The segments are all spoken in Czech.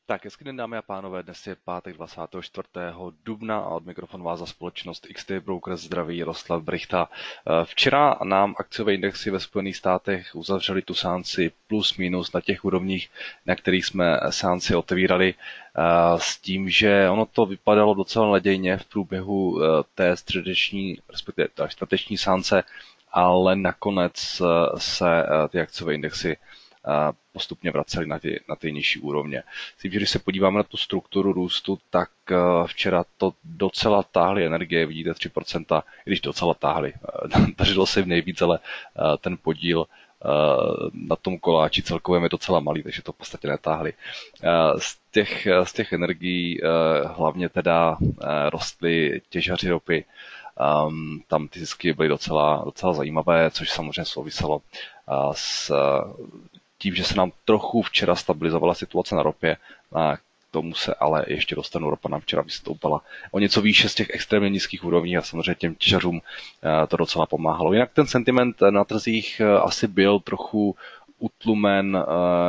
Tak, hezký den, dámy a pánové, dnes je pátek 24. dubna a od mikrofonu vás za společnost XT Brokers zdraví Jaroslav Brichta. Včera nám akciové indexy ve Spojených státech uzavřely tu seanci plus minus na těch úrovních, na kterých jsme seanci otevírali, s tím, že ono to vypadalo docela nadějně v průběhu té středeční, respektive té čtvrteční seance, ale nakonec se ty akciové indexy postupně vraceli na ty nižší úrovně. Myslím, že když se podíváme na tu strukturu růstu, tak včera to docela táhly energie, vidíte 3%, i když docela táhly. Dařilo se jim nejvíc, ale ten podíl na tom koláči celkovém je docela malý, takže to v podstatě netáhli. Z těch energií hlavně teda rostly těžaři ropy. Tam ty zisky byly docela zajímavé, což samozřejmě souviselo s tím, že se nám trochu včera stabilizovala situace na ropě, a k tomu se ale ještě dostanu. Ropa nám včera vystoupala o něco výše z těch extrémně nízkých úrovní a samozřejmě těm těžařům to docela pomáhalo. Jinak ten sentiment na trzích asi byl trochu utlumen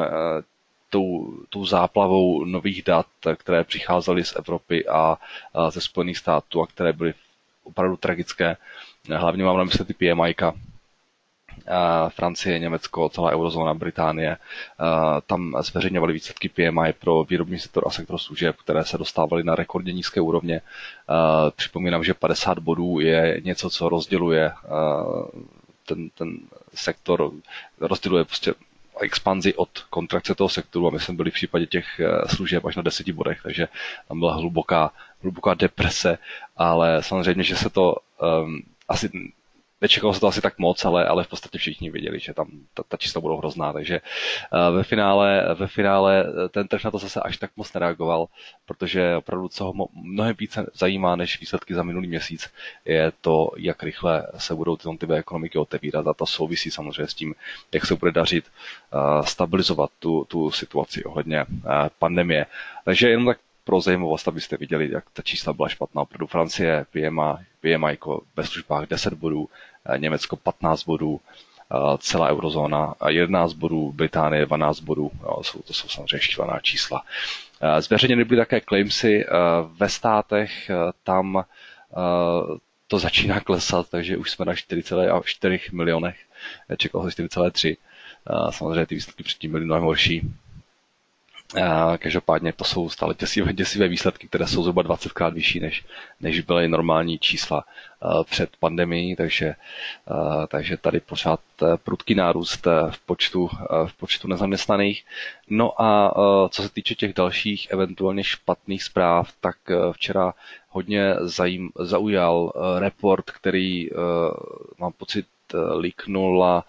tou záplavou nových dat, které přicházely z Evropy a ze Spojených států a které byly opravdu tragické. Hlavně mám na mysli ty PMI-ka, Francie, Německo, celá eurozóna, Británie. Tam zveřejňovali výsledky PMI pro výrobní sektor a sektor služeb, které se dostávaly na rekordně nízké úrovně. Připomínám, že 50 bodů je něco, co rozděluje ten sektor, rozděluje prostě expanzi od kontrakce toho sektoru a my jsme byli v případě těch služeb až na 10 bodech, takže tam byla hluboká deprese, ale samozřejmě, že se to asi nečekalo se to asi tak moc, ale v podstatě všichni věděli, že tam ta čísla budou hrozná, takže ve finále ten trh na to zase až tak moc nereagoval, protože opravdu co ho mnohem více zajímá než výsledky za minulý měsíc, je to, jak rychle se budou ty jednotlivé ekonomiky otevírat a to souvisí samozřejmě s tím, jak se bude dařit stabilizovat tu situaci ohledně pandemie. Takže jenom tak pro zajímavost, abyste viděli, jak ta čísla byla špatná. Opravdu Francie, PMI ve službách 10 bodů, Německo 15 bodů, celá eurozóna 11 bodů, Británie 12 bodů. To jsou samozřejmě šílená čísla. Zveřejněny byly také claimsy ve státech, tam to začíná klesat, takže už jsme na 4,4 milionech, čekalo se 4,3. Samozřejmě ty výsledky předtím byly mnohem horší. Každopádně to jsou stále děsivé výsledky, které jsou zhruba 20krát vyšší, než byly normální čísla před pandemií, takže tady pořád prudký nárůst v počtu nezaměstnaných. No a co se týče těch dalších eventuálně špatných zpráv, tak včera hodně zaujal report, který mám pocit líknula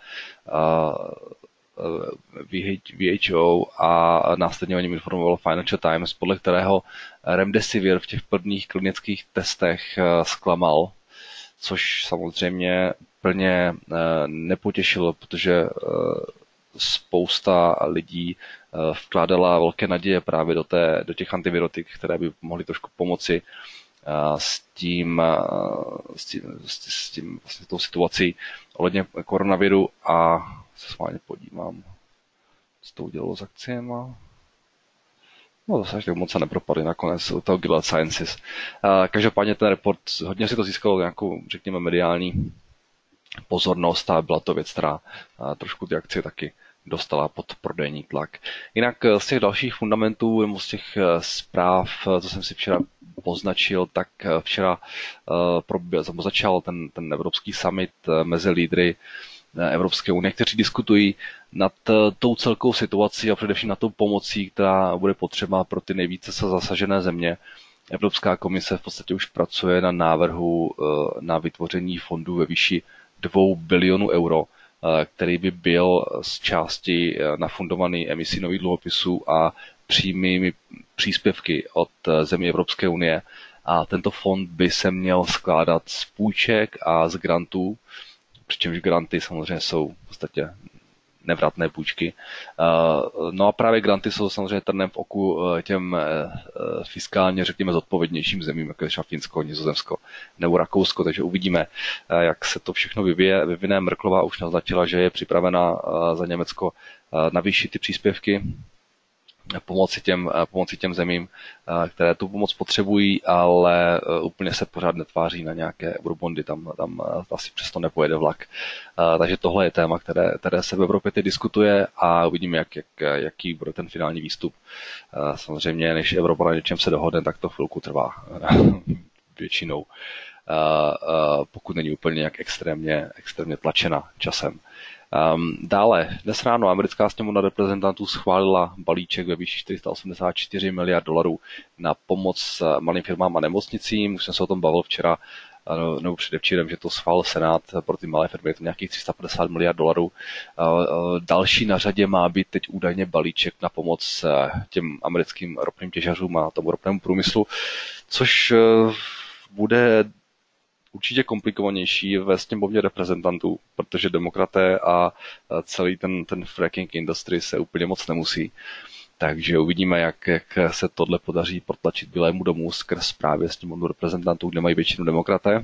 WHO a následně o něm informovalo Financial Times, podle kterého Remdesivir v těch prvních klinických testech zklamal, což samozřejmě plně nepotěšilo, protože spousta lidí vkládala velké naděje právě do těch antivirotik, které by mohly trošku pomoci s tou situací ohledně koronaviru a se schválně podívám, co to udělalo s akciema. No zase až tak moc se nepropadly nakonec u toho Gilead Sciences. Každopádně ten report hodně si to získalo nějakou, řekněme, mediální pozornost a byla to věc, která trošku ty akcie taky dostala pod prodejní tlak. Jinak z těch dalších fundamentů nebo z těch zpráv, co jsem si včera poznačil, tak včera začal ten evropský summit mezi lídry Evropské unie, kteří diskutují nad tou celkovou situací a především nad tou pomocí, která bude potřeba pro ty nejvíce zasažené země. Evropská komise v podstatě už pracuje na návrhu na vytvoření fondu ve výši 2 bilionů euro, který by byl z části nafundovaný emisí nových dluhopisů a přímými příspěvky od zemí Evropské unie. A tento fond by se měl skládat z půjček a z grantů, přičemž granty samozřejmě jsou v podstatě nevratné půjčky. No a právě granty jsou samozřejmě trnem v oku těm fiskálně, řekněme, zodpovědnějším zemím, jako je třeba Finsko, Nizozemsko nebo Rakousko, takže uvidíme, jak se to všechno vyvine. Merkelová už naznačila, že je připravena za Německo navýšit ty příspěvky pomoci těm zemím, které tu pomoc potřebují, ale úplně se pořád netváří na nějaké eurobondy, tam asi přesto nepojede vlak. Takže tohle je téma, které se v Evropě teď diskutuje a uvidíme, jaký bude ten finální výstup. Samozřejmě, než Evropa na něčem se dohodne, tak to chvilku trvá většinou, pokud není úplně nějak extrémně tlačena časem. Dále, dnes ráno americká sněmovna reprezentantů schválila balíček ve výši 484 miliard dolarů na pomoc malým firmám a nemocnicím. Už jsem se o tom bavil včera nebo předevčírem, že to schválil Senát pro ty malé firmy, je to nějakých 350 miliard dolarů. Další na řadě má být teď údajně balíček na pomoc těm americkým ropným těžařům a tomu ropnému průmyslu, což bude určitě komplikovanější ve sněmovně reprezentantů, protože demokraté a celý ten fracking industry se úplně moc nemusí. Takže uvidíme, jak se tohle podaří protlačit Bílému domu skrz právě sněmovnu reprezentantů, kde mají většinu demokraté.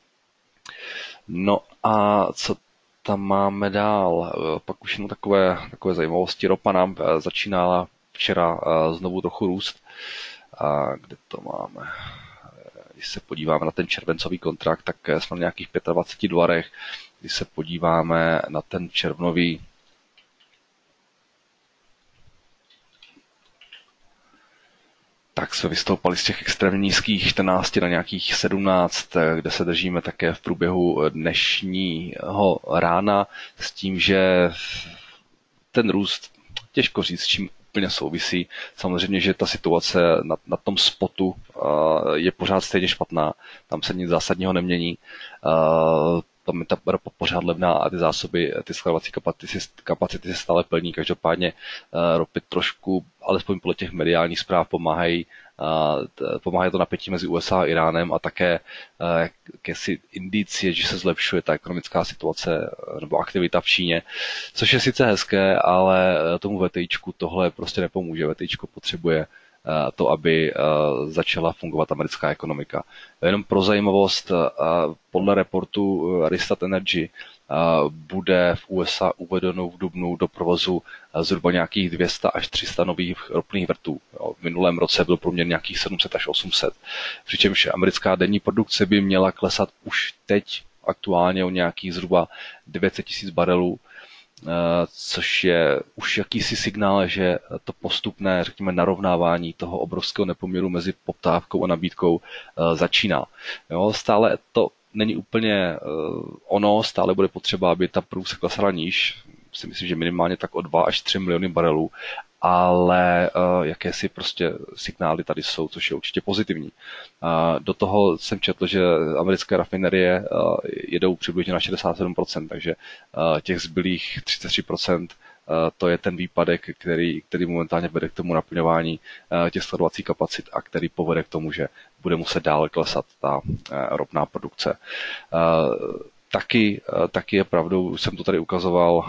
No a co tam máme dál? Pak už jenom takové zajímavosti. Ropa nám začínala včera znovu trochu růst. A kde to máme? Když se podíváme na ten červencový kontrakt, tak jsme na nějakých $25. Když se podíváme na ten červnový, tak jsme vystoupali z těch extrémně nízkých 14 na nějakých 17, kde se držíme také v průběhu dnešního rána, s tím, že ten růst, těžko říct, s čím úplně souvisí. Samozřejmě, že ta situace na tom spotu je pořád stejně špatná, tam se nic zásadního nemění. Tam je ta ropa pořád levná a ty zásoby, ty skladovací kapacity se stále plní. Každopádně ropy trošku, alespoň podle těch mediálních zpráv, pomáhají to napětí mezi USA a Iránem a také jakési indicie, že se zlepšuje ta ekonomická situace nebo aktivita v Číně, což je sice hezké, ale tomu VTIčku tohle prostě nepomůže. VTIčko potřebuje to, aby začala fungovat americká ekonomika. Jenom pro zajímavost, podle reportu Rystad Energy bude v USA uvedeno v dubnu do provozu zhruba nějakých 200 až 300 nových ropných vrtů. V minulém roce byl průměr nějakých 700 až 800. Přičemž americká denní produkce by měla klesat už teď aktuálně o nějakých zhruba 900 000 barelů, což je už jakýsi signál, že to postupné, řekněme, narovnávání toho obrovského nepoměru mezi poptávkou a nabídkou začíná. Jo, stále to není úplně stále bude potřeba, aby ta průse klesala níž, si myslím, že minimálně tak o 2 až 3 miliony barelů, ale jakési prostě signály tady jsou, což je určitě pozitivní. Do toho jsem četl, že americké rafinerie jedou přibližně na 67%, takže těch zbylých 33% to je ten výpadek, který momentálně vede k tomu naplňování těch skladovacích kapacit a který povede k tomu, že bude muset dále klesat ta ropná produkce. Taky je pravdou, už jsem to tady ukazoval,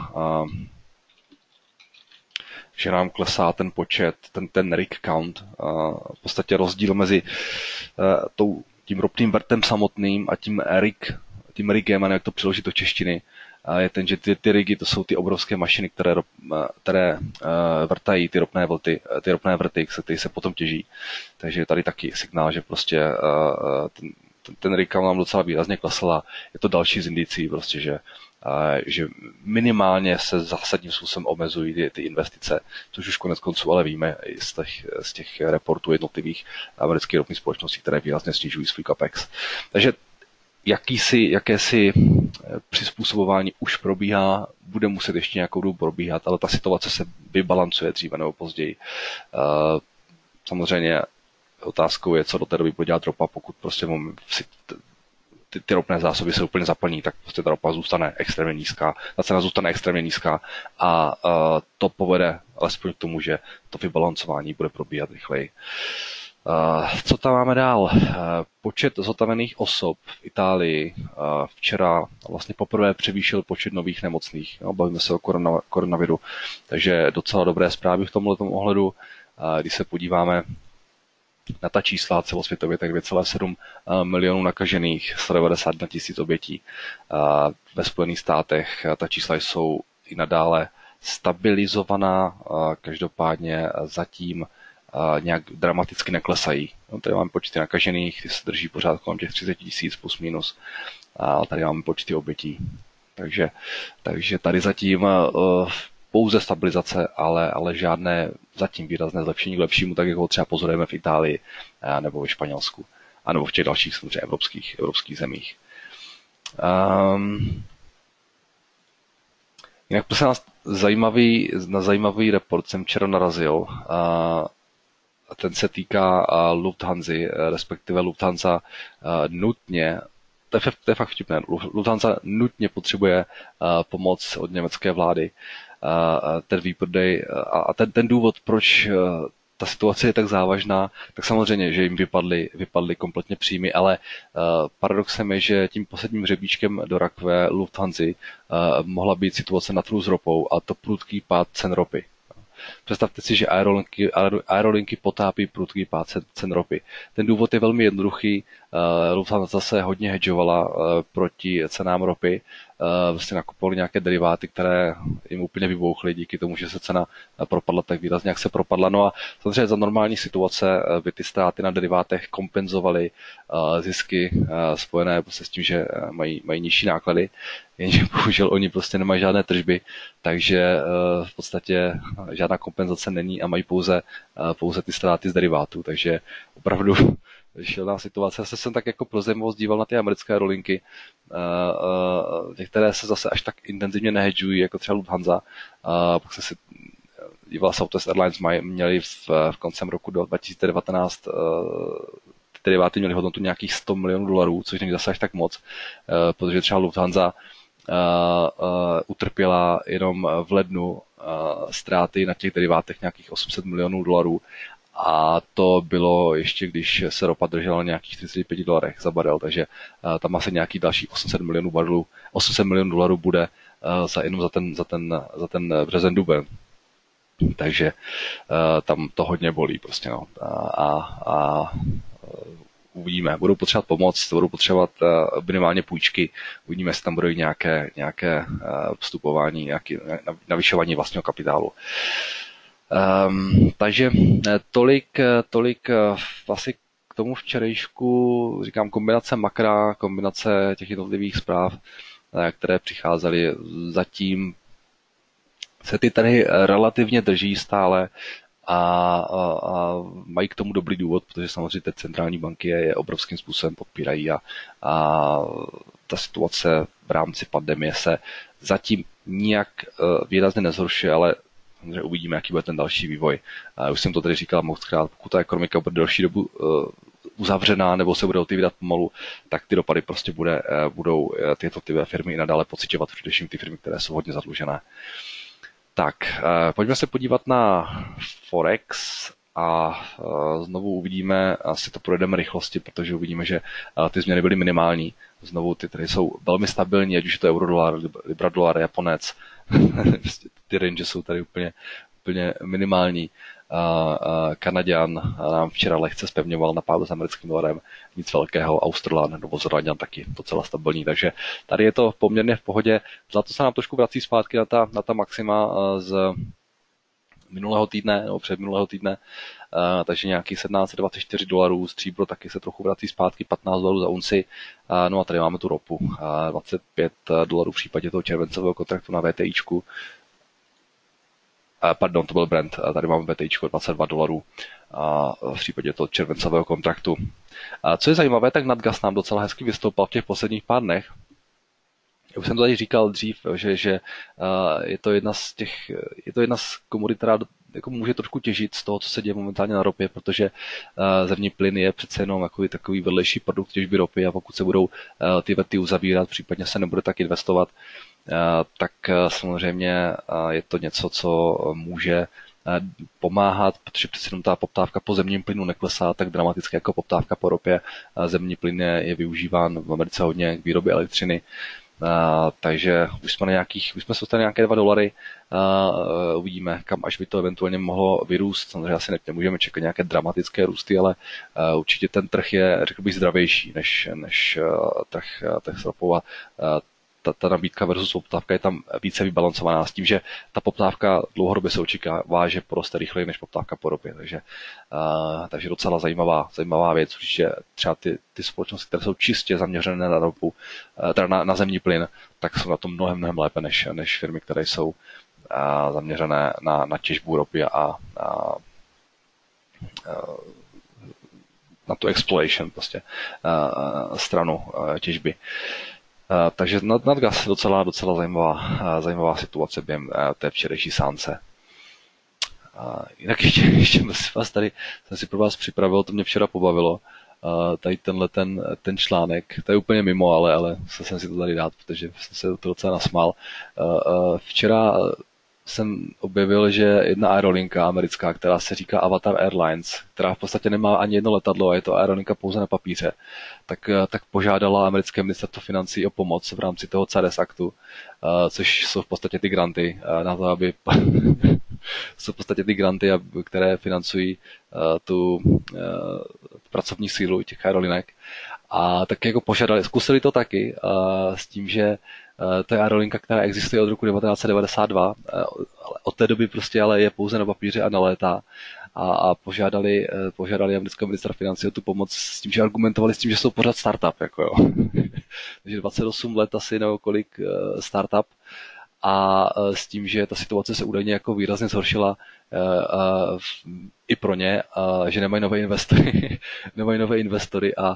že nám klesá ten počet, ten rig count, v podstatě rozdíl mezi tím ropným vrtem samotným a tím rigem, a jak to přeložit do češtiny, je ten, že ty rigy, to jsou ty obrovské mašiny, které vrtají ty ropné vrty, které se potom těží. Takže je tady taky signál, že prostě ten rig count nám docela výrazně klesl a je to další z indicí, prostě, že minimálně se zásadním způsobem omezují ty investice, což už konec konců ale víme i z těch reportů jednotlivých amerických ropných společností, které výrazně snižují svůj capex. Takže jakési přizpůsobování už probíhá, bude muset ještě nějakou dobu probíhat, ale ta situace se vybalancuje dříve nebo později. Samozřejmě otázkou je, co do té doby bude dělat ropa, pokud prostě ty ropné zásoby se úplně zaplní, tak prostě ta ropa zůstane extrémně nízká, ta cena zůstane extrémně nízká a to povede alespoň k tomu, že to vybalancování bude probíhat rychleji. Co tam máme dál? Počet zotavených osob v Itálii včera vlastně poprvé převýšil počet nových nemocných. Bavíme se o koronaviru, takže docela dobré zprávy v tomhletom ohledu. Když se podíváme na ta čísla celosvětově, tak 2,7 milionů nakažených, 191 000 obětí. Ve Spojených státech ta čísla jsou i nadále stabilizovaná, každopádně zatím nějak dramaticky neklesají. No, tady máme počty nakažených, ty se drží pořád kolem těch 30 000 plus minus, a tady máme počty obětí. Takže tady zatím pouze stabilizace, ale žádné zatím výrazné zlepšení k lepšímu, tak jako třeba pozorujeme v Itálii nebo ve Španělsku, anebo v těch dalších samozřejmě evropských zemích. Jinak prosím nás, zajímavý report jsem včera narazil. Ten se týká Lufthansa, respektive Lufthansa nutně, to je fakt vtipné, Lufthansa nutně potřebuje pomoc od německé vlády. Ten výprodej a ten důvod, proč ta situace je tak závažná, tak samozřejmě, že jim vypadly kompletně příjmy, ale paradoxem je, že tím posledním hřebíčkem do rakve Lufthansa mohla být situace na trhu s ropou, a to prudký pád cen ropy. Představte si, že aerolinky potápí prudký pád cen ropy. Ten důvod je velmi jednoduchý. Lufthansa zase hodně hedžovala proti cenám ropy. Vlastně nakupovali nějaké deriváty, které jim úplně vybouchly díky tomu, že se cena propadla tak výrazně, jak se propadla. No a samozřejmě za normální situace by ty ztráty na derivátech kompenzovaly zisky spojené s tím, že mají nižší náklady, jenže bohužel oni prostě nemají žádné tržby, takže v podstatě žádná kompenzace není a mají pouze ty ztráty z derivátů, takže opravdu šílená situace. Já jsem tak jako pro zajímavost díval na ty americké aerolinky, některé se zase až tak intenzivně nehedžují, jako třeba Lufthansa. Pak jsem si díval, Southwest Airlines měli v koncem roku 2019 ty deriváty měly hodnotu nějakých $100 milionů, což není zase až tak moc, protože třeba Lufthansa utrpěla jenom v lednu ztráty na těch derivátech nějakých $800 milionů, a to bylo ještě, když se ropa držela na nějakých $35 za barel, takže tam asi nějaký další 800 milionů dolarů bude jenom za ten březen duben. Takže tam to hodně bolí prostě, no. A uvidíme, budou potřebovat pomoc, budou potřebovat minimálně půjčky, uvidíme, jestli tam budou nějaké vstupování, nějaké navyšování vlastního kapitálu. Takže tolik asi k tomu včerejšku, říkám, kombinace makra, kombinace těch jednotlivých zpráv, které přicházely. Zatím se ty tady relativně drží stále a mají k tomu dobrý důvod, protože samozřejmě ty centrální banky je obrovským způsobem podpírají a ta situace v rámci pandemie se zatím nijak výrazně nezhoršuje, ale že uvidíme, jaký bude ten další vývoj. Už jsem to tady říkal mockrát, pokud ta ekonomika bude delší dobu uzavřená nebo se bude otevírat pomalu, tak ty dopady prostě budou ty jednotlivé firmy i nadále pociťovat, především ty firmy, které jsou hodně zadlužené. Tak, pojďme se podívat na Forex a znovu uvidíme, asi to projedeme rychlosti, protože uvidíme, že ty změny byly minimální. Znovu ty tady jsou velmi stabilní, ať už je to euro-dolar, libra-dolar, japonec. Ty range jsou tady úplně minimální. Kanaďan nám včera lehce zpevňoval na pádu s americkým dolarem, nic velkého, Australan, Novozélanďan taky docela stabilní, takže tady je to poměrně v pohodě. Zlato se nám trošku vrací zpátky na ta maxima z minulého týdne, nebo předminulého týdne, takže nějaký $1724, stříbro taky se trochu vrací zpátky, $15 za unci, no a tady máme tu ropu, $25 v případě toho červencového kontraktu na VTIčku, pardon, to byl Brent, tady máme VTIčko $22 v případě toho červencového kontraktu. Co je zajímavé, tak Natgas nám docela hezky vystoupal v těch posledních pár dnech. Já už jsem to tady říkal dřív, že je to jedna z komodit, která jako může trošku těžit z toho, co se děje momentálně na ropě, protože zemní plyn je přece jenom takový vedlejší produkt těžby ropy a pokud se budou ty vety uzavírat, případně se nebude tak investovat, tak samozřejmě je to něco, co může pomáhat, protože přece jenom ta poptávka po zemním plynu neklesá tak dramaticky jako poptávka po ropě. Zemní plyn je využíván v Americe hodně k výrobě elektřiny, takže už jsme se dostali nějaké $2. Uvidíme, kam až by to eventuálně mohlo vyrůst. Samozřejmě asi nemůžeme čekat nějaké dramatické růsty, ale určitě ten trh je, řekl bych, zdravější než trh s ropou a ta nabídka versus poptávka je tam více vybalancovaná s tím, že ta poptávka dlouhodobě se očekává, že poroste rychleji než poptávka po ropě. Takže docela zajímavá věc, že třeba ty společnosti, které jsou čistě zaměřené na ropu, teda na zemní plyn, tak jsou na tom mnohem lépe než firmy, které jsou zaměřené na těžbu ropy a na tu exploration prostě stranu těžby. Takže Natgas docela zajímavá situace během té včerejší sánce. Jinak ještě vás tady jsem si pro vás připravil, to mě včera pobavilo. Tady ten článek, to je úplně mimo, ale jsem si to tady dát, protože jsem se to docela nasmál. Včera jsem objevil, že jedna aerolinka americká, která se říká Avatar Airlines, která v podstatě nemá ani jedno letadlo a je to aerolinka pouze na papíře, tak požádala americké ministerstvo financí o pomoc v rámci toho CARES aktu, což jsou v podstatě ty granty na to, aby jsou v podstatě ty granty, které financují tu pracovní sílu těch aerolinek. A tak jako zkusili to taky s tím, že to je aerolinka, která existuje od roku 1992, ale od té doby prostě ale je pouze na papíře a nelétá. A požádali amerického ministra financí o tu pomoc s tím, že argumentovali s tím, že jsou pořád startup. Jako jo. Takže 28 let asi nebo kolik startup a s tím, že ta situace se údajně jako výrazně zhoršila i pro ně, že nemají nové investory a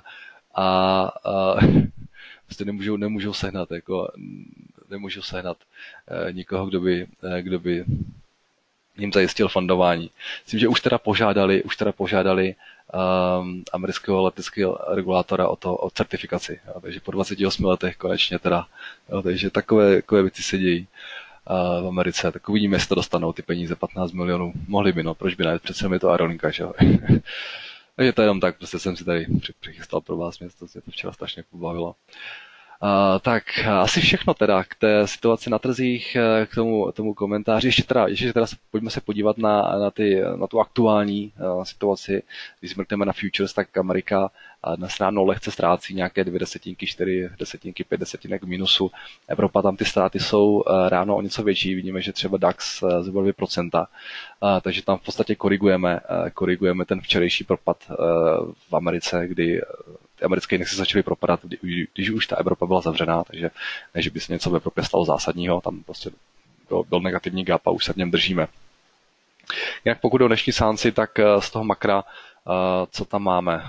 prostě nemůžou sehnat nikoho, kdo by jim zajistil fundování. Myslím, že už teda požádali amerického leteckého regulátora o certifikaci. Jo, takže po 28 letech konečně teda. Jo, takže takové věci se dějí v Americe. Tak uvidíme, jestli to dostanou ty peníze, 15 milionů. Mohli by, no, proč by ne? Přece je to aerolinka, že jo. Takže to jenom tak, prostě jsem si tady přichystal pro vás, mě to včera strašně pobavilo. Tak asi všechno teda k té situaci na trzích, k tomu komentáři. Ještě teda pojďme se podívat na tu aktuální situaci. Když zmrkneme na futures, tak Amerika dnes ráno lehce ztrácí nějaké 2 desetinky, 4 desetinky, 5 desetinek minusu. Evropa, tam ty ztráty jsou ráno o něco větší. Vidíme, že třeba DAX zhruba 2%, takže tam v podstatě korigujeme ten včerejší propad v Americe, kdy americké indexy začaly propadat, když už ta Evropa byla zavřená, takže než by se něco v Evropě stalo zásadního, tam prostě byl negativní gap a už se v něm držíme. Jinak pokud o dnešní sánci, tak z toho makra, co tam máme?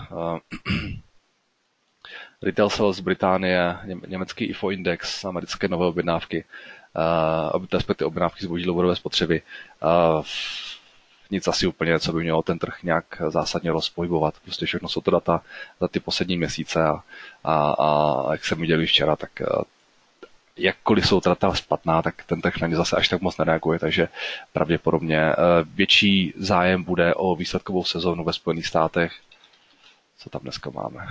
Retail sales z Británie, německý IFO index, americké nové objednávky, respektive objednávky zboží dlouhodobé spotřeby. Nic asi úplně, co by mělo ten trh nějak zásadně rozpohybovat. Prostě všechno jsou to data za ty poslední měsíce a jak jsem viděli včera, tak jakkoliv jsou data špatná, tak ten trh na ně zase až tak moc nereaguje, takže pravděpodobně větší zájem bude o výsledkovou sezónu ve Spojených státech. Co tam dneska máme?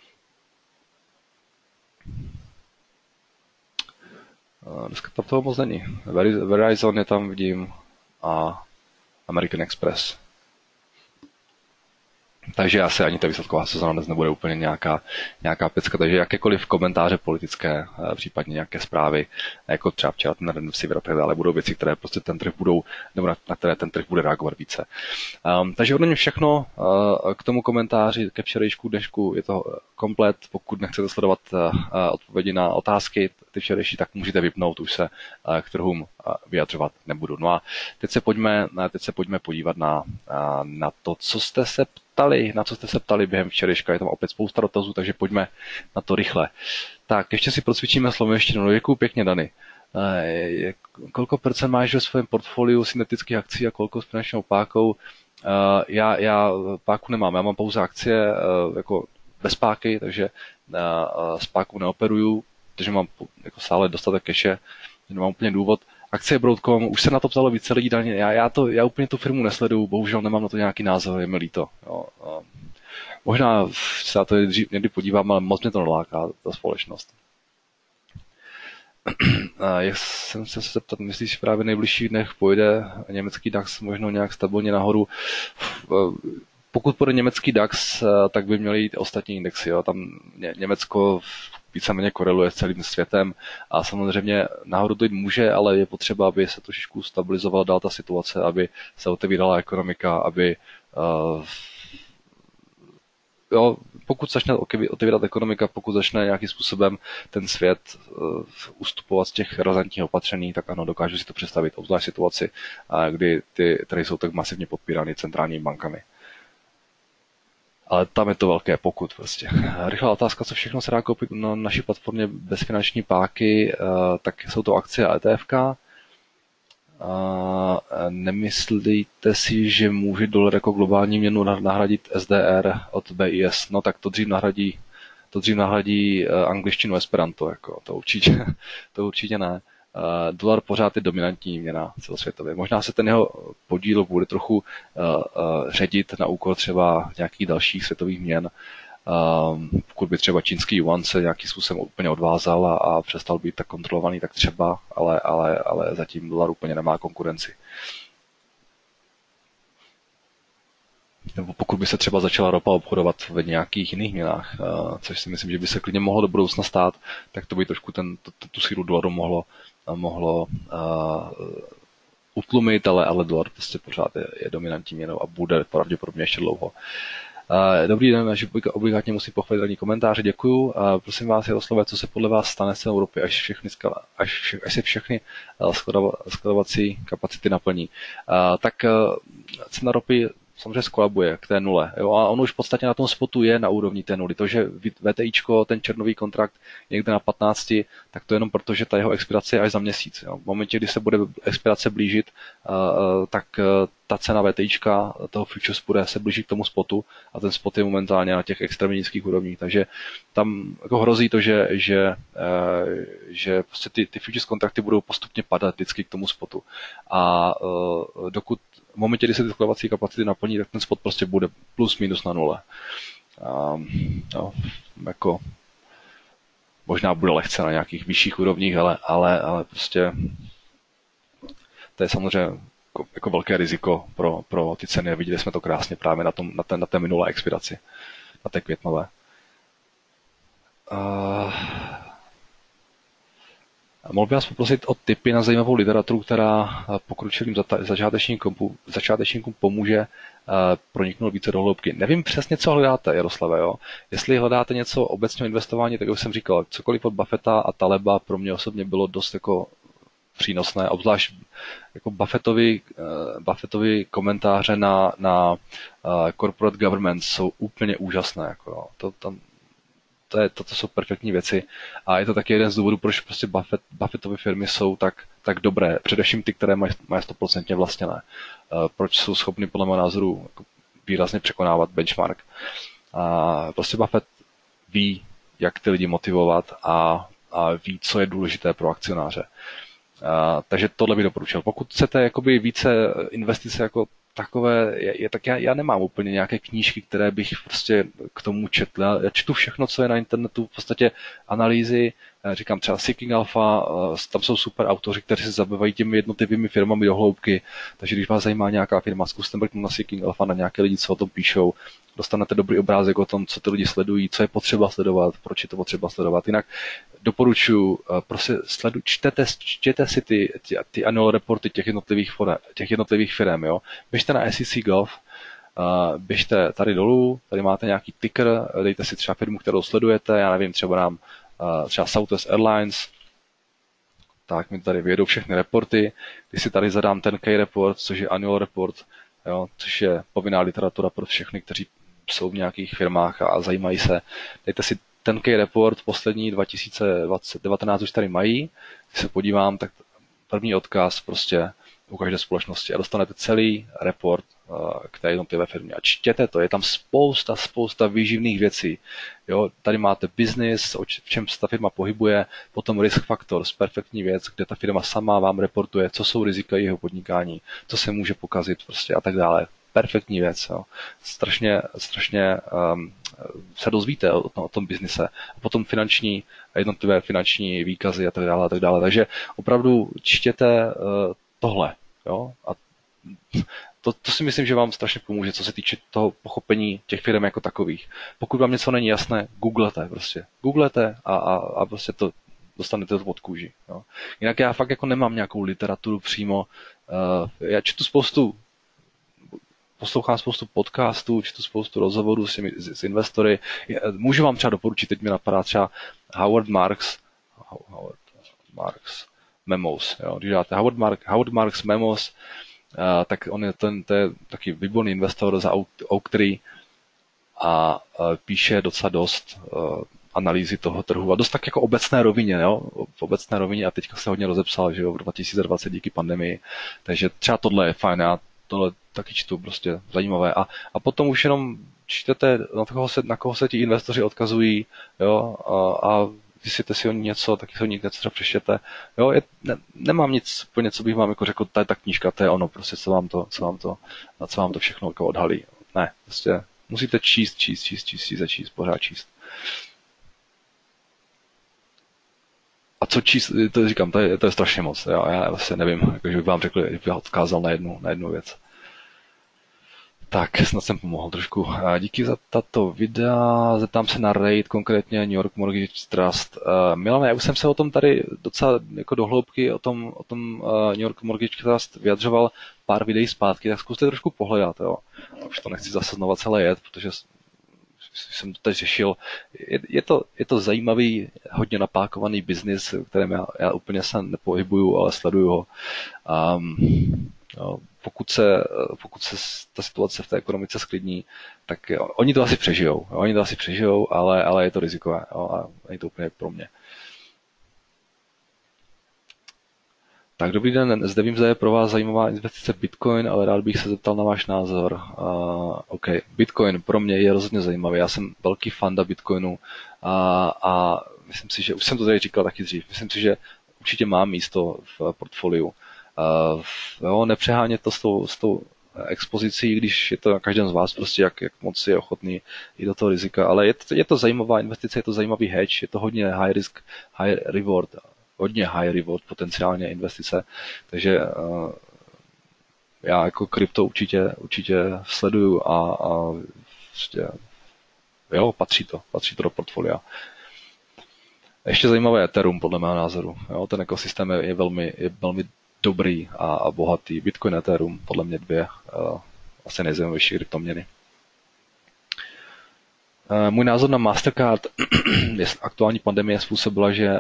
Dneska tam toho moc není. Verizon je tam, vidím, a American Express. Takže asi ani ta výsledková sezóna dnes nebude úplně nějaká pecka, takže jakékoliv komentáře politické, případně nějaké zprávy, jako třeba včera ten Remdesivir a tak dále, budou věci, které prostě ten trh budou, nebo na které ten trh bude reagovat více. Takže ode mě všechno k tomu komentáři, ke včerejšku, dnešku je to komplet. Pokud nechcete sledovat odpovědi na otázky, ty včerejší, tak můžete vypnout, už se k trhům vyjadřovat nebudu. No a teď se pojďme podívat na to, na co jste se ptali během včerejška. Je tam opět spousta dotazů, takže pojďme na to rychle. Tak, ještě si procvičíme slovenštinu. No, děkuju pěkně, Dany. Kolko procent máš ve svém portfoliu syntetických akcí a kolko s finančnou pákou? Já páku nemám, já mám pouze akcie jako bez páky, takže s pákou neoperuju, protože mám jako stále dostatek keše, nemám úplně důvod. Akcie Broadcom, už se na to ptalo více lidí, já úplně tu firmu nesleduju, bohužel nemám na to nějaký názor, je mi líto. Jo. Možná se na to někdy podívám, ale moc mě to neláká, ta společnost. Jak jsem se zeptat, myslíš, že právě nejbližších dnech pojde německý DAX možná nějak stabilně nahoru? Pokud půjde německý DAX, tak by měly jít ostatní indexy. Jo. Tam Německo víceméně koreluje s celým světem a samozřejmě nahoru to jít může, ale je potřeba, aby se trošičku stabilizovala dál ta situace, aby se otevírala ekonomika, aby jo, pokud začne otevírat ekonomika, pokud začne nějakým způsobem ten svět ustupovat z těch razantních opatření, tak ano, dokážu si to představit, obzvlášť situaci, kdy ty trhy jsou tak masivně podpírány centrálními bankami. Ale tam je to velké pokud prostě. Rychlá otázka, co všechno se dá koupit na naší platformě bez finanční páky, tak jsou to akcie a ETFK. Nemyslíte si, že může dolar jako globální měnu nahradit SDR od BIS? No tak to dřív nahradí angličtinu Esperanto, jako, to určitě ne. Dolar pořád je dominantní měna celosvětově. Možná se ten jeho podíl bude trochu ředit na úkor třeba nějakých dalších světových měn, pokud by třeba čínský yuan se nějakým způsobem úplně odvázal a přestal být tak kontrolovaný, tak třeba, ale zatím dolar úplně nemá konkurenci. Nebo pokud by se třeba začala ropa obchodovat v nějakých jiných měnách, což si myslím, že by se klidně mohlo do budoucna stát, tak to by trošku tu sílu dolaru mohlo utlumit, ale dolar prostě pořád je dominantní měnou a bude pravděpodobně ještě dlouho. Dobrý den, že obligátně musím pochválit ranní komentáře, děkuju. Prosím vás, Jaroslave, co se podle vás stane s cenou ropy, až se všechny skladovací kapacity naplní. Tak cena ropy samozřejmě skolabuje k té nule. Jo? A on už v podstatě na tom spotu je na úrovni té nuly. To, že VTIčko, ten černový kontrakt je někde na 15, tak to je jenom proto, že ta jeho expirace je až za měsíc. Jo? V momentě, kdy se bude expirace blížit, tak ta cena VTIčka toho futures bude se blížit k tomu spotu a ten spot je momentálně na těch extrémně nízkých úrovních. Takže tam jako hrozí to, že prostě ty futures kontrakty budou postupně padat vždycky k tomu spotu. A dokud v momentě, kdy se ty skladovací kapacity naplní, tak ten spot prostě bude plus minus na nule. No, jako možná bude lehce na nějakých vyšších úrovních, ale prostě to je samozřejmě jako velké riziko pro ty ceny. Viděli jsme to krásně právě na té minulé expiraci, na té květnové. Mohl bych vás poprosit o tipy na zajímavou literaturu, která pokročilým začátečníkům pomůže proniknout více do hloubky. Nevím přesně, co hledáte, Jaroslave. Jo? Jestli hledáte něco obecně o investování, tak už jsem říkal, cokoliv od Buffetta a Taleba pro mě osobně bylo dost jako přínosné, obzvlášť jako Buffettovi komentáře na corporate government jsou úplně úžasné. Jako, jo. To jsou perfektní věci a je to taky jeden z důvodů, proč prostě Buffettovy firmy jsou tak dobré, především ty, které mají 100% vlastněné. Proč jsou schopny podle mého názoru jako výrazně překonávat benchmark. Prostě Buffett ví, jak ty lidi motivovat a ví, co je důležité pro akcionáře. Takže tohle bych doporučil. Pokud chcete jakoby více investice jako takové, tak já nemám úplně nějaké knížky, které bych prostě k tomu četl. Já čtu všechno, co je na internetu, v podstatě analýzy, říkám třeba Seeking Alpha, tam jsou super autoři, kteří se zabývají těmi jednotlivými firmami do hloubky, takže když vás zajímá nějaká firma, zkuste mrknout na Seeking Alpha, na nějaké lidi, co o tom píšou, dostanete dobrý obrázek o tom, co ty lidi sledují, co je potřeba sledovat, proč je to potřeba sledovat. Jinak doporučuji, prostě čtěte si ty annual reporty těch jednotlivých firm. Jo? Běžte na SEC Gov, běžte tady dolů, tady máte nějaký ticker, dejte si třeba firmu, kterou sledujete, já nevím, třeba Southwest Airlines, tak mi tady vyjedou všechny reporty, když si tady zadám 10K report, což je annual report, jo, což je povinná literatura pro všechny, kteří jsou v nějakých firmách a zajímají se. Dejte si 10K report, poslední 2019 už tady mají. Když se podívám, tak první odkaz prostě u každé společnosti a dostanete celý report k té jednotlivé firmě. A čtěte to, je tam spousta výživných věcí. Jo, tady máte business, v čem se ta firma pohybuje, potom risk factors, perfektní věc, kde ta firma sama vám reportuje, co jsou rizika jeho podnikání, co se může pokazit prostě a tak dále. Perfektní věc. Jo. Strašně se dozvíte o tom biznise. A potom jednotlivé finanční výkazy a tak dále, a tak dále. Takže opravdu čtěte tohle. Jo. A to si myslím, že vám strašně pomůže, co se týče toho pochopení těch firm jako takových. Pokud vám něco není jasné, googlete prostě. Googlete a prostě to dostanete to pod kůži. Jo. Jinak já fakt jako nemám nějakou literaturu přímo. Já poslouchám spoustu podcastů, čtu spoustu rozhovorů s investory. Můžu vám třeba doporučit, teď mi napadá třeba Howard Marks Memos. Jo. Když dáte Howard Marks Memos, tak on je to je taky výborný investor za Oaktree a píše docela dost analýzy toho trhu a dost tak jako obecné rovině, jo? V obecné rovině a teďka se hodně rozepsal, že jo, v 2020 díky pandemii, takže třeba tohle je fajn, já tohle taky čtu, prostě zajímavé a potom už jenom čtete, na koho se ti investoři odkazují, jo, a vysvěte si o ní něco, taky si o ní něco třeba přečtěte, jo, nemám nic úplně, co bych vám jako řekl, to je ta knížka, to je ono, prostě co vám to všechno jako odhalí, ne, prostě musíte číst, pořád číst. A co číst, to říkám, to je strašně moc. Já vlastně nevím, jakože bych vám řekl, že bych odkázal na jednu věc. Tak, snad jsem pomohl trošku. Díky za tato videa. Zeptám se na REIT, konkrétně New York Mortgage Trust. Milane, já už jsem se o tom tady docela jako dohloubky, o tom New York Mortgage Trust vyjadřoval pár videí zpátky, tak zkuste trošku pohledat. Jo. Už to nechci zase znova celé jet, protože jsem to teď řešil. Je to zajímavý, hodně napákovaný biznis, v kterém já úplně se nepohybuju, ale sleduju ho. No, pokud se ta situace v té ekonomice sklidní, tak oni to asi přežijou, ale je to rizikové, jo, a není to úplně pro mě. Tak dobrý den, zde vím, že je pro vás zajímavá investice Bitcoin, ale rád bych se zeptal na váš názor. OK, Bitcoin pro mě je rozhodně zajímavý, já jsem velký fanda Bitcoinu a myslím si, že, už jsem to tady říkal taky dřív, myslím si, že určitě má místo v portfoliu. Jo, nepřehánět to s tou expozicí, když je to na každém z vás, prostě jak moc je ochotný jít do toho rizika, ale je to zajímavá investice, je to zajímavý hedge, je to hodně high risk, high reward, hodně high reward potenciálně investice, takže já jako krypto určitě sleduju a prostě, jo, patří to do portfolia. Ještě zajímavé je Ethereum, podle mého názoru. Jo, ten ekosystém je velmi dobrý a bohatý. Bitcoin a Ethereum, podle mě dvě asi nejzajímavější kryptoměny. Můj názor na Mastercard aktuální pandemie způsobila, že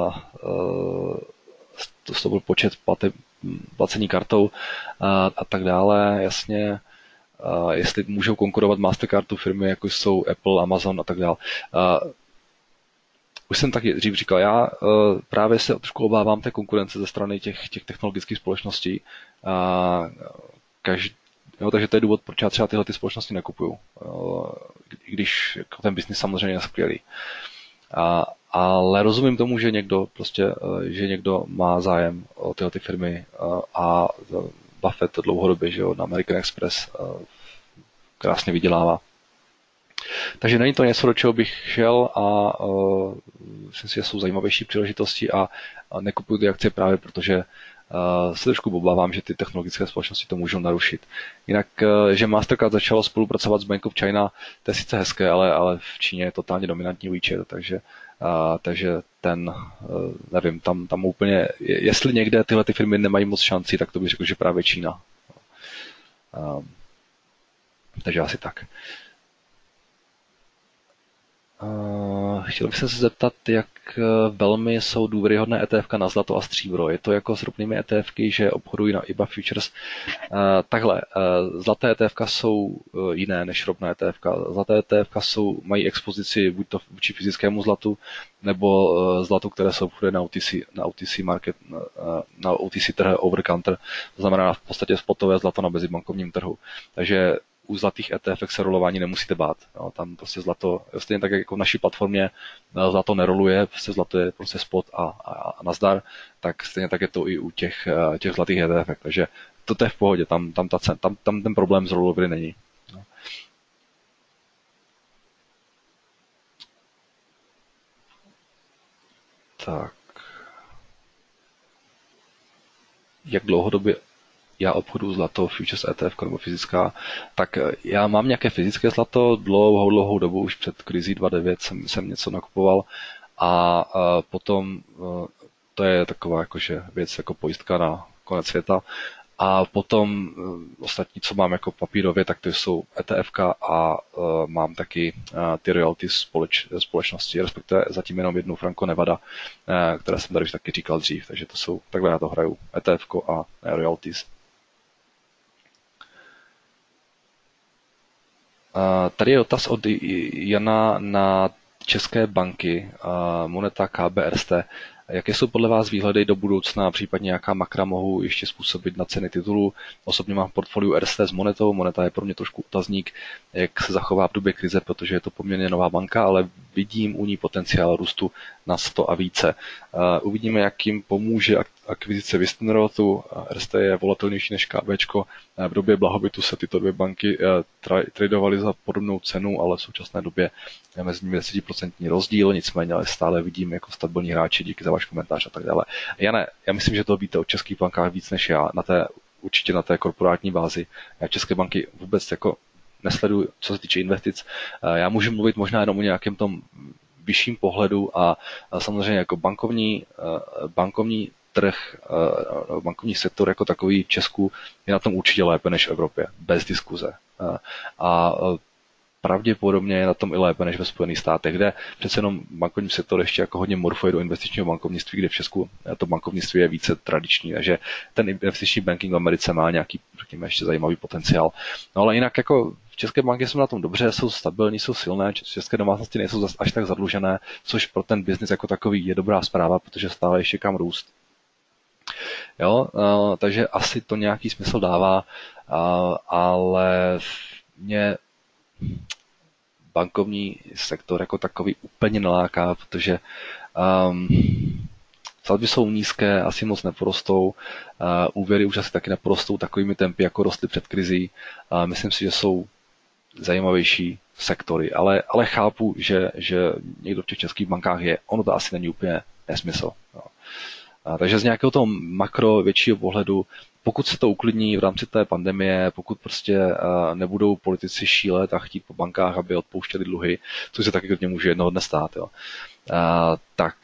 to byl počet placení kartou a tak dále, jasně, jestli můžou konkurovat Mastercardu firmy, jako jsou Apple, Amazon a tak dále. Už jsem taky dřív říkal, já právě se trošku obávám té konkurence ze strany těch technologických společností. Takže to je důvod, proč já třeba tyhle společnosti nekupuju. I když ten biznis samozřejmě je skvělý. Ale rozumím tomu, že někdo má zájem o tyhle firmy a Buffett dlouhodobě, že jo, na American Express krásně vydělává. Takže není to něco, do čeho bych šel a myslím si, že jsou zajímavější příležitosti a nekupuju ty akcie právě protože se trošku obávám, že ty technologické společnosti to můžou narušit. Jinak, že Mastercard začalo spolupracovat s Bank of China, to je sice hezké, ale v Číně je totálně dominantní WeChat, takže nevím, tam úplně, jestli někde tyhle ty firmy nemají moc šancí, tak to bych řekl, že právě Čína. Takže asi tak. Chtěl bych se zeptat, jak velmi jsou důvěryhodné ETF na zlato a stříbro. Je to jako s ropnými ETFky, že obchodují na IBA Futures. Takhle, zlaté ETFka jsou jiné než ropné ETFka. Zlaté ETFka mají expozici buď to vůči fyzickému zlatu, nebo zlatu, které se obchoduje na OTC market, na OTC trhu over counter. To znamená v podstatě spotové zlato na mezibankovním trhu. Takže u zlatých ETF se rolování nemusíte bát. Jo, tam prostě zlato, stejně tak jako v naší platformě zlato neroluje, prostě zlato je prostě spot a nazdar, tak stejně tak je to i u těch zlatých ETF. Takže to je v pohodě, tam ten problém s rollovery není. No. Tak. já obchoduji zlato, futures ETF nebo fyzická, tak já mám nějaké fyzické zlato, dlouhou dobu, už před krizí 2009 jsem něco nakupoval a potom to je taková jakože věc jako pojistka na konec světa. A potom ostatní, co mám jako papírově, tak to jsou ETFka a mám taky ty royalty společnosti, respektive zatím jenom jednu Franco Nevada, které jsem tady už taky říkal dřív, takže to jsou, takhle na to hraju, ETFko a royalties. Tady je dotaz od Jana na české banky, moneta KBRST. Jaké jsou podle vás výhledy do budoucna, případně jaká makra mohou ještě způsobit na ceny titulů? Osobně mám v portfoliu RST s monetou, moneta je pro mě trošku otazník, jak se zachová v době krize, protože je to poměrně nová banka, ale vidím u ní potenciál růstu na 100 a více. Uvidíme, jak jim pomůže akvizice Westernrotu. RST je volatilnější než KBčko. V době blahobytu se tyto dvě banky tradovaly za podobnou cenu, ale v současné době je mezi nimi 10% rozdíl, nicméně ale stále vidím jako stabilní hráči, díky za váš komentář a tak dále. Jane, já myslím, že to víte o českých bankách víc než já, určitě na té korporátní bázi. Já české banky vůbec jako nesleduju, co se týče investic. Já můžu mluvit možná jenom o nějakém tom vyšším pohledu a samozřejmě jako bankovní trh, bankovní sektor jako takový v Česku je na tom určitě lépe než v Evropě, bez diskuze. A pravděpodobně je na tom i lépe než ve Spojených státech, kde přece jenom bankovní sektor ještě jako hodně morfuje do investičního bankovnictví, kde v Česku to bankovnictví je více tradiční, takže ten investiční banking v Americe má nějaký, řekněme, ještě zajímavý potenciál. No ale jinak jako české banky jsou na tom dobře, jsou stabilní, jsou silné, české domácnosti nejsou až tak zadlužené, což pro ten biznis jako takový je dobrá zpráva, protože stále ještě kam růst. Jo, takže asi to nějaký smysl dává, ale mě bankovní sektor jako takový úplně neláká, protože sazby jsou nízké, asi moc neporostou, úvěry už asi taky neporostou takovými tempy, jako rostly před krizí. Myslím si, že jsou zajímavější sektory, ale chápu, že někdo v těch českých bankách je. Ono to asi není úplně nesmysl. No. Takže z nějakého toho makro většího pohledu, pokud se to uklidní v rámci té pandemie, pokud prostě nebudou politici šílet a chtít po bankách, aby odpouštěli dluhy, což se taky klidně může jednoho dne stát, jo, tak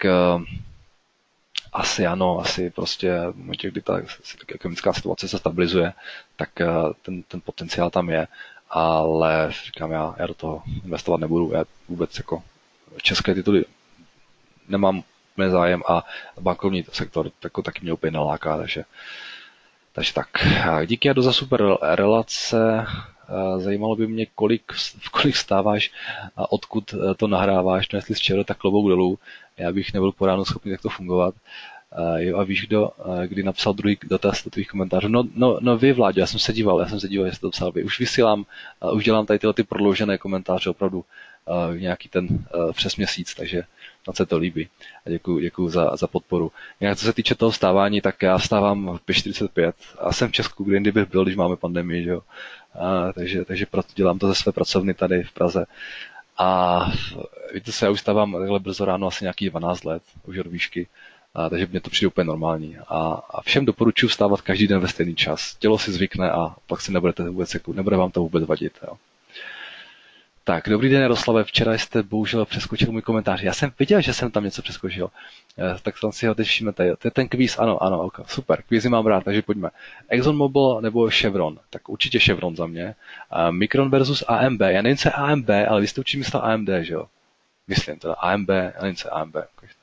asi ano, asi prostě v momentě, kdy ta ekonomická situace se stabilizuje, tak ten potenciál tam je, ale říkám, já do toho investovat nebudu, já vůbec jako české tituly nemám zájem a bankovní sektor taky mě úplně naláká, takže tak. Díky, Jado, za super relace. Zajímalo by mě, kolik vstáváš a odkud to nahráváš, no jestli z čeho, tak klobouk dolů. Já bych nebyl po ránu schopný takto fungovat. Jo, a víš, kdy napsal druhý dotaz do tvých komentářů? No vy, Vláďo, já jsem se díval, že jste to psal vy. Už vysílám, už dělám tady ty prodloužené komentáře opravdu nějaký ten přes měsíc, takže snad se to líbí. A děkuju za podporu. Jinak co se týče toho vstávání, tak já vstávám v 5:45 a jsem v Česku, kde jindy bych byl, když máme pandemii, že jo. Takže dělám to ze své pracovny tady v Praze. A víte co, já už vstávám takhle brzo ráno asi nějakých 12 let, už od výšky. Takže mě to přijde úplně normální. A všem doporučuji vstávat každý den ve stejný čas. Tělo si zvykne a pak si nebude vám to vůbec vadit. Jo. Tak, dobrý den, Jaroslave. Včera jste bohužel přeskočil můj komentář. Já jsem viděl, že jsem tam něco přeskočil. Tak tam si ho teď všimnete. To je ten kvíz, ano, okay. Super. Kvízy mám rád, takže pojďme. ExxonMobil nebo Chevron? Tak určitě Chevron za mě. Micron versus AMB. Já nevím, co je AMB, ale vy jste určitě myslel AMD, že jo? Myslím teda AMB, já nevím, co je AMB.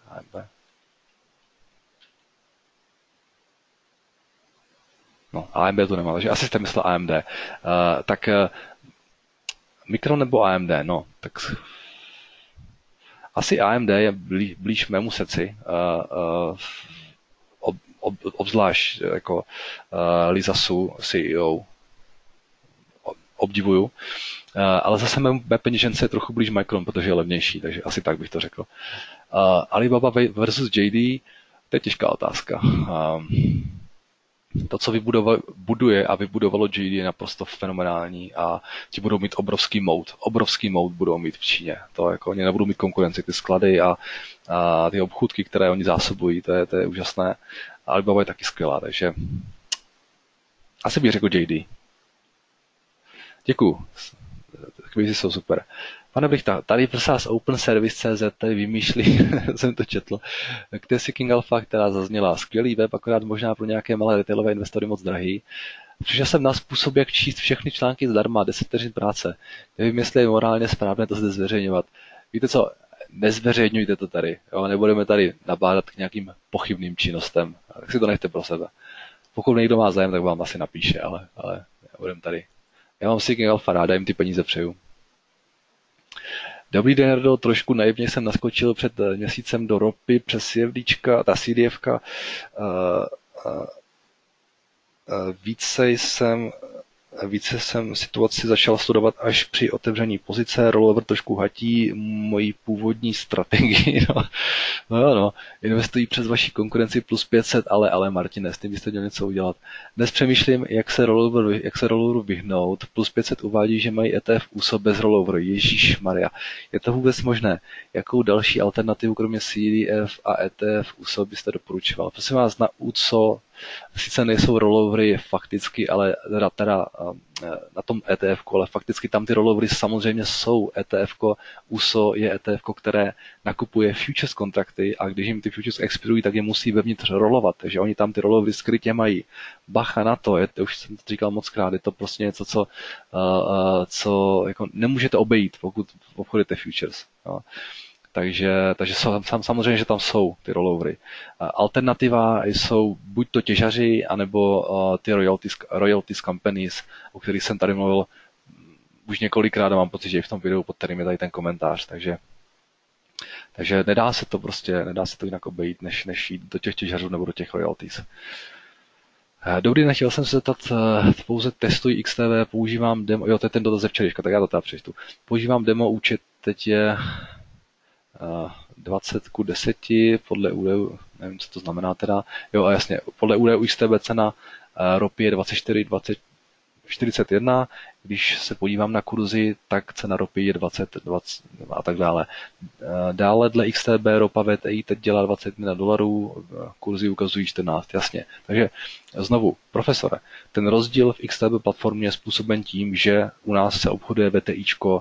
No, AMD to nemá, takže asi jste myslel AMD. Tak Micron nebo AMD? No, tak asi AMD je blíž mému srdci, obzvlášť jako Lisa Su, CEO, obdivuju, ale zase mé peněžence je trochu blíž Micron, protože je levnější, takže asi tak bych to řekl. Alibaba versus JD, to je těžká otázka. To, co buduje a vybudovalo JD, je naprosto fenomenální a ti budou mít obrovský moat budou mít v Číně. To jako oni nebudou mít konkurenci, ty sklady a ty obchůdky, které oni zásobují, to je úžasné. Alibaba je taky skvělá, takže Asi bych řekl JD. Děkuju. Kvízy jsou super. Pane Brichta, tady prosím vás OpenService.cz tady vymýšlí, jsem to četl, Ctesi King Alpha, která zazněla. Skvělý web, akorát možná pro nějaké malé retailové investory moc drahý. Přišel jsem na způsob, jak číst všechny články zdarma, 10 vteřin práce. Nevím, jestli je morálně správné to zde zveřejňovat. Víte co, nezveřejňujte to tady, jo? Nebudeme tady nabádat k nějakým pochybným činnostem. Tak si to nechte pro sebe. Pokud někdo má zájem, tak vám asi napíše, ale budeme tady. Já mám Seeking Alpha ráda, jim ty peníze přeju. Dobrý den, Jardo, trošku naivně jsem naskočil před měsícem do ropy přes CFDčka, ta CDFka. Více jsem situaci začal studovat až při otevření pozice, rollover trošku hatí moji původní strategii. No, investují přes vaši konkurenci plus 500, ale Martine, s tím byste měli něco udělat. Dnes přemýšlím, jak se rolloveru vyhnout, plus 500 uvádí, že mají ETF USO bez rolloveru. Ježíšmarja, je to vůbec možné? Jakou další alternativu kromě CDF a ETF USO byste doporučoval? Prosím vás, na USO sice nejsou rollovery fakticky, ale teda na tom ETF, ale fakticky tam ty rollovery samozřejmě jsou. ETF, USO je ETF, které nakupuje futures kontrakty a když jim ty futures expirují, tak je musí vevnitř rolovat, takže oni tam ty rollovery skrytě mají. Bacha na to, už jsem to říkal mockrát, je to prostě něco, co jako nemůžete obejít, pokud obchodujete futures. Jo. Takže samozřejmě, že tam jsou ty rollovery. Alternativa jsou buď to těžaři, anebo ty royalties companies, o kterých jsem tady mluvil už několikrát a mám pocit, že i v tom videu, pod kterým je tady ten komentář. Takže nedá se to jinak obejít, než jít do těch těžařů nebo do těch royalties. Dobrý den, chtěl jsem se zeptat, pouze testuji XTB, používám demo, jo, to je ten dotaz ze včerejška, tak já to teda přečtu. Používám demo účet, teď je 20:10 podle údajů, nevím, co to znamená teda, jo a jasně, podle údajů XTB cena ropy je 24,41, když se podívám na kurzy, tak cena ropy je 20 a tak dále. Dále dle XTB ropa VTI teď dělá $21, kurzy ukazují 14, jasně. Takže znovu, profesore, ten rozdíl v XTB platformě je způsoben tím, že u nás se obchoduje VTIčko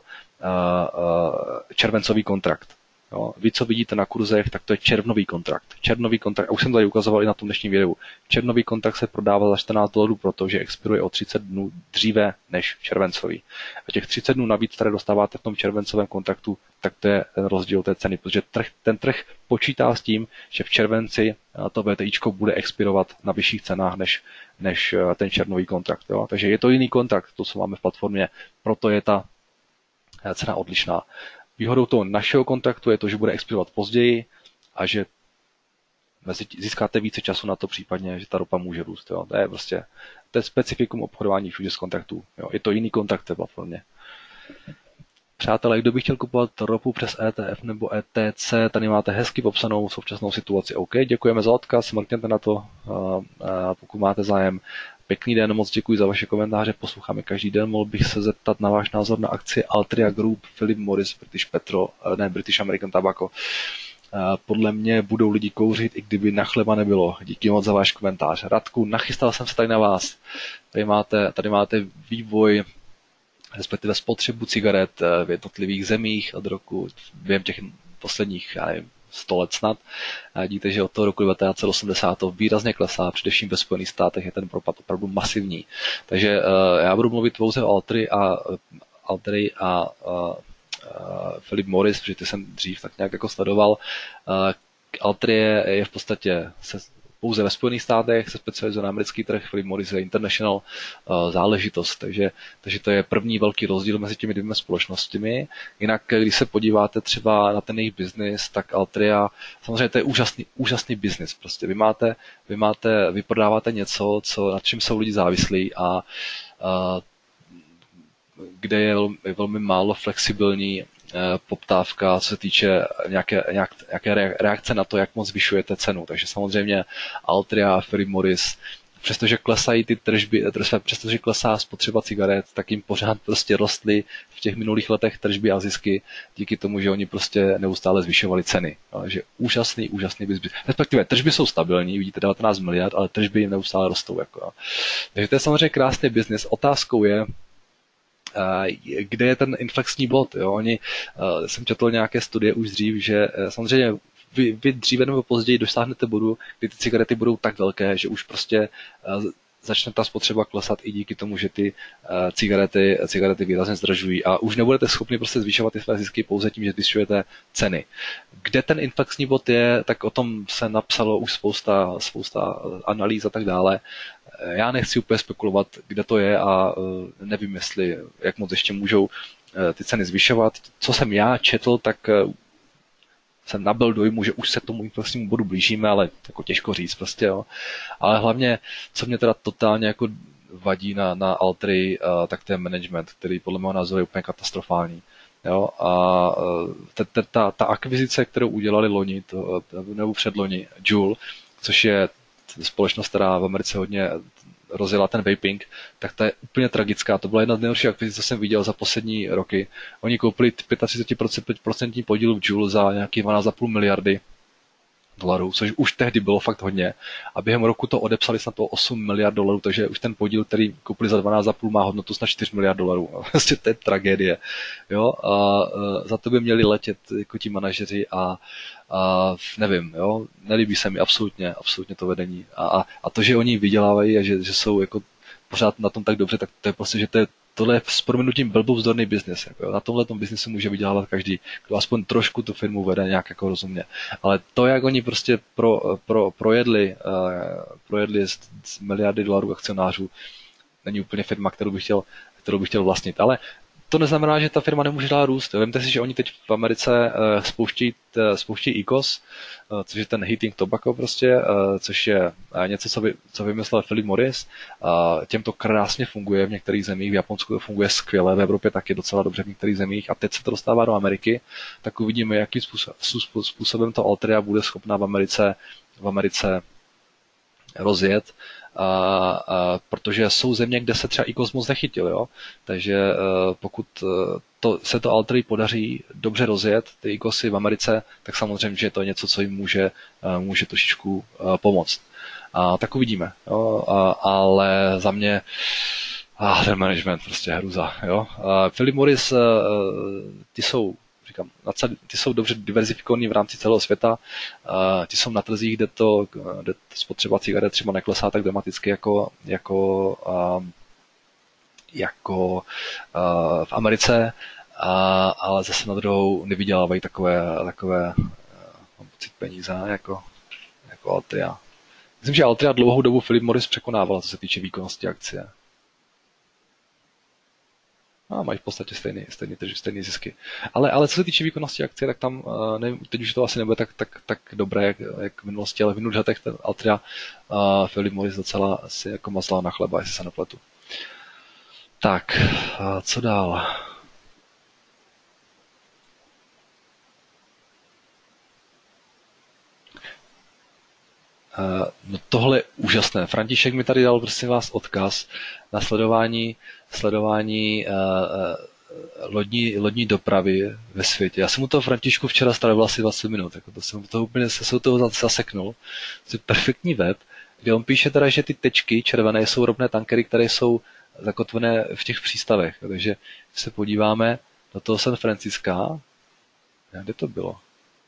červencový kontrakt. Jo, vy, co vidíte na kurzech, tak to je červnový kontrakt. Červnový kontrakt, a už jsem tady ukazoval i na tom dnešním videu, červnový kontrakt se prodává za $14, protože expiruje o 30 dnů dříve než červencový. A těch 30 dnů navíc, které dostáváte v tom červencovém kontraktu, tak to je ten rozdíl té ceny, protože ten trh počítá s tím, že v červenci to VTIčko bude expirovat na vyšších cenách než ten červnový kontrakt. Jo. Takže je to jiný kontrakt, to, co máme v platformě, proto je ta cena odlišná. Výhodou toho našeho kontraktu je to, že bude expirovat později a že získáte více času na to případně, že ta ropa může růst. Jo. To je prostě specifikum obchodování futures kontraktů. Jo. Je to jiný kontrakt v té platformě. Přátelé, kdo by chtěl kupovat ropu přes ETF nebo ETC, tady máte hezky popsanou současnou situaci. OK, děkujeme za odkaz, mrkněte na to, pokud máte zájem. Pěkný den, moc děkuji za vaše komentáře, posloucháme každý den. Mohl bych se zeptat na váš názor na akci Altria Group, Philip Morris, British American Tobacco. Podle mě budou lidi kouřit, i kdyby na chleba nebylo. Díky moc za váš komentář. Radku, nachystal jsem se tady na vás. Tady máte vývoj, respektive spotřebu cigaret v jednotlivých zemích od roku, během těch posledních, 100 let snad. Vidíte, že od toho roku 1980 to výrazně klesá, především ve Spojených státech je ten propad opravdu masivní. Takže já budu mluvit pouze o Altry a Philip Morris, protože ty jsem dřív tak nějak jako sledoval. Altry je v podstatě pouze ve Spojených státech, se specializuje na americký trh, Philip Morris je international záležitost, takže to je první velký rozdíl mezi těmi dvěma společnostmi. Jinak, když se podíváte třeba na ten jejich biznis, tak Altria, samozřejmě to je úžasný biznis. Prostě vy prodáváte něco, nad čím jsou lidi závislí a kde je velmi málo flexibilní poptávka, co se týče nějaké reakce na to, jak moc zvyšujete cenu. Takže samozřejmě Altria a Philip Morris přestože klesají ty tržby, přestože klesá spotřeba cigaret, tak jim pořád prostě rostly v těch minulých letech tržby a zisky díky tomu, že oni prostě neustále zvyšovali ceny. Takže úžasný biznis. Respektive tržby jsou stabilní, vidíte 19 miliard, ale tržby jim neustále rostou. Jako, jo. Takže to je samozřejmě krásný biznis. Otázkou je, kde je ten inflexní bod. Jo? Jsem četl nějaké studie už dřív, že samozřejmě vy dříve nebo později dosáhnete bodu, kdy ty cigarety budou tak velké, že už prostě začne ta spotřeba klesat i díky tomu, že ty cigarety výrazně zdražují a už nebudete schopni prostě zvyšovat ty své zisky pouze tím, že zvyšujete ceny. Kde ten inflexní bod je, tak o tom se napsalo už spousta analýz a tak dále. Já nechci úplně spekulovat, kde to je a nevím, jak moc ještě můžou ty ceny zvyšovat. Co jsem já četl, tak jsem nabyl dojmu, že už se k tomu inflačnímu bodu blížíme, ale jako těžko říct prostě, jo. Ale hlavně, co mě teda totálně jako vadí na Altry, tak to je management, který podle mého názoru je úplně katastrofální. Jo. A ta akvizice, kterou udělali loni, nebo předloni, Juul, což je společnost, která v Americe hodně rozjela ten vaping, tak ta je úplně tragická. To byla jedna z nejhorších akvizic, co jsem viděl za poslední roky. Oni koupili 35% podílu v Juul za nějaký 12,5 miliardy dolarů, což už tehdy bylo fakt hodně. A během roku to odepsali snad o 8 miliard dolarů, takže už ten podíl, který koupili za 12,5, má hodnotu snad 4 miliard dolarů. Vlastně to je tragédie. Jo? A za to by měli letět jako ti manažeři a nevím, jo? Nelíbí se mi absolutně to vedení. A to, že oni vydělávají a že jsou jako pořád na tom tak dobře, tak to je prostě, že tohle je s prominutím blbovzdorný biznis. Jako, na tomhle biznesu může vydělávat každý, kdo aspoň trošku tu firmu vede nějak jako rozumně. Ale to, jak oni prostě projedli z miliardy dolarů akcionářů, není úplně firma, kterou bych chtěl vlastnit. Ale to neznamená, že ta firma nemůže dál růst. Vemte si, že oni teď v Americe spouštějí IQOS, což je ten heating tobacco prostě, což je něco, co vymyslel Philip Morris. Těm to krásně funguje v některých zemích, v Japonsku to funguje skvěle, v Evropě taky docela dobře v některých zemích a teď se to dostává do Ameriky, tak uvidíme, jakým způsobem to Altria bude schopná v Americe rozjet. Protože jsou země, kde se třeba IQOS moc nechytil, jo? Takže pokud se to Altry podaří dobře rozjet, ty IQOSy v Americe, tak samozřejmě, že to je něco, co jim může trošičku pomoct. Tak uvidíme, jo? Ale za mě ten management prostě hruza. Jo? Philip Morris, ty jsou dobře diverzifikovaní v rámci celého světa, ty jsou na trzích, kde spotřeba cigaret třeba neklesá tak dramaticky jako v Americe, ale zase na druhou nevydělávají takové mám pocit, peníze jako Altria. Myslím, že Altria dlouhou dobu Philip Morris překonávala, co se týče výkonnosti akcie. Mají v podstatě stejný zisky. Ale co se týče výkonnosti akcie, tak tam, nevím, teď už to asi nebude tak dobré, jak v minulosti, ale v minulých letech ten Altria Philip Morris docela si jako mazlal na chleba, jestli se nepletu. Tak, co dál? No tohle je úžasné. František mi tady dal, prosím vás, odkaz na sledování lodní dopravy ve světě. Já jsem mu to, Františku, včera strávil asi 20 minut. Jako se toho zaseknul. To je perfektní web, kde on píše teda, že ty tečky červené jsou ropné tankery, které jsou zakotvené v těch přístavech. Takže když se podíváme do toho San Francisca, kde to bylo?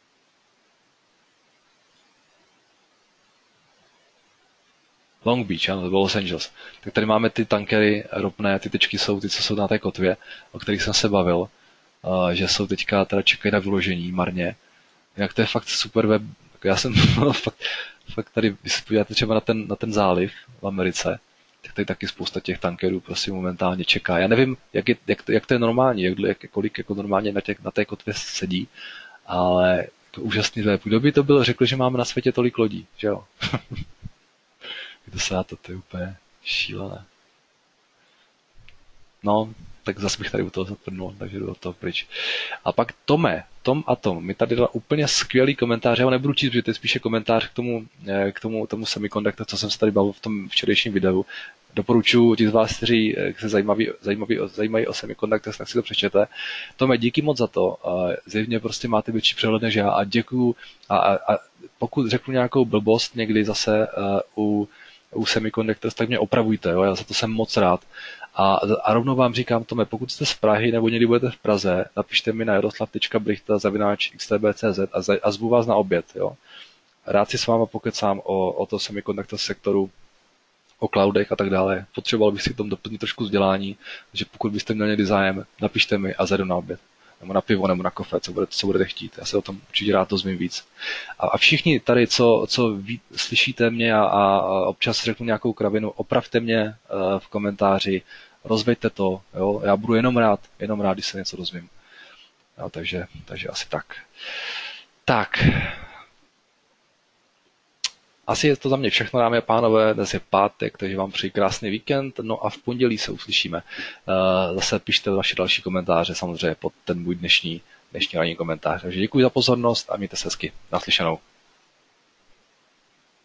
Long Beach, ano, to bylo Los Angeles. Tak tady máme ty tankery ropné, ty tečky jsou ty, co jsou na té kotvě, o kterých jsem se bavil, že jsou teďka, teda čekají na vyložení marně. Jinak to je fakt super web. Já jsem fakt tady, když se podíváte třeba na ten záliv v Americe, tak tady taky spousta těch tankerů prostě momentálně čeká. Já nevím, jak to je normální, kolik jako normálně na té kotvě sedí, ale jako úžasný web. Kdo by to byl, řekl, že máme na světě tolik lodí, že jo? To je úplně šílené. No, tak zase bych tady u toho zatrnul, takže jdu do toho pryč. A pak Tom mi tady dal úplně skvělý komentář, já ho nebudu číst, protože to je spíše komentář k tomu semiconductor, co jsem se tady bavil v tom včerejším videu. Doporučuji ti z vás, kteří se zajímají o semiconductors, tak si to přečtěte. Tome, díky moc za to. Zjevně prostě máte větší přehled než já a děkuju. A pokud řeknu nějakou blbost někdy zase u semiconductors, tak mě opravujte, jo? Já za to jsem moc rád. A rovnou vám říkám, Tome, pokud jste z Prahy nebo někdy budete v Praze, napište mi na jaroslav.brichta@xtb.cz a zvu vás na oběd. Jo? Rád si s váma pokecám o to semiconductor sektoru, o cloudech a tak dále. Potřeboval bych si k tomu doplnit trošku vzdělání, takže pokud byste měli někdy zájem, napište mi a zajdu na oběd. Nebo na pivo, nebo na kafe, co budete chtít. Já se o tom určitě rád dozvím víc. A všichni tady, co slyšíte mě a občas řeknu nějakou kravinu, opravte mě v komentáři, rozveďte to, jo? Já budu jenom rád, když se něco dozvím. Jo, takže asi tak. Tak. Asi je to za mě všechno, dámy a pánové. Dnes je pátek, takže vám přeji krásný víkend. No a v pondělí se uslyšíme. Zase pište vaše další komentáře, samozřejmě pod ten můj dnešní ranní komentář. Takže děkuji za pozornost a mějte se hezky. Naslyšenou.